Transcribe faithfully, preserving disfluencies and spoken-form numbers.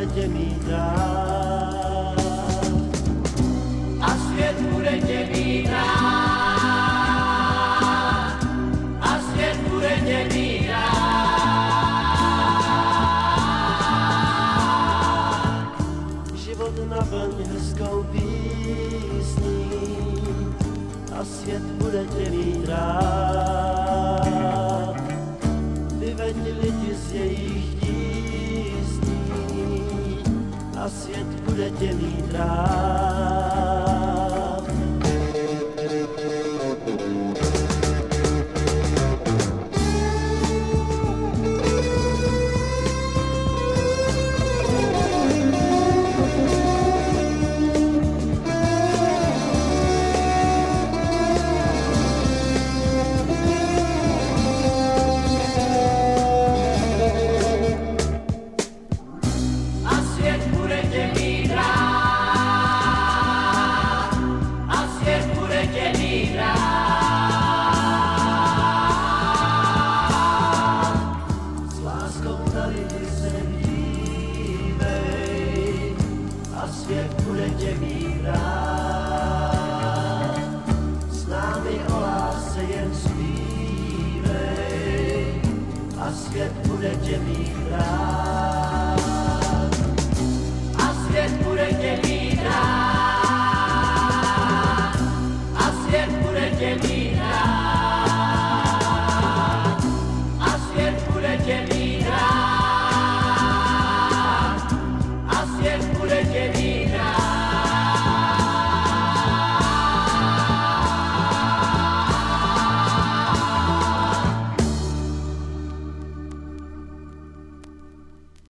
tě mít rád. A svět bude tě mít rád. A svět bude tě mít rád. Život naplň hezkou písní a svět bude tě mít rád. Vyveď lidi z jejich tísní a svět bude tě mít rád. Svět bude tě mít rád. S námi o lásce jen zpívej a svět bude tě mít rád. A svět bude tě mít rád.